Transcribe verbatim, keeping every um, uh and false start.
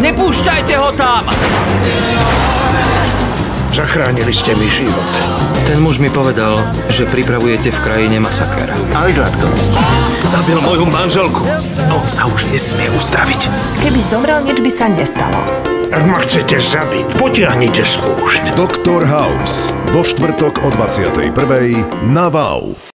Nepúšťajte ho tam! Zachránili ste mi život. Ten muž mi povedal, že pripravujete v krajine masaker. Ahoj, Zlatko. Zabil moju manželku. On sa už nesmie uzdraviť. Keby zomrel, nič by sa nestalo. Ak ma chcete zabiť, potiahnite spúšť. doktor House. Vo štvrtok o dvadsiatej prvej na Wow.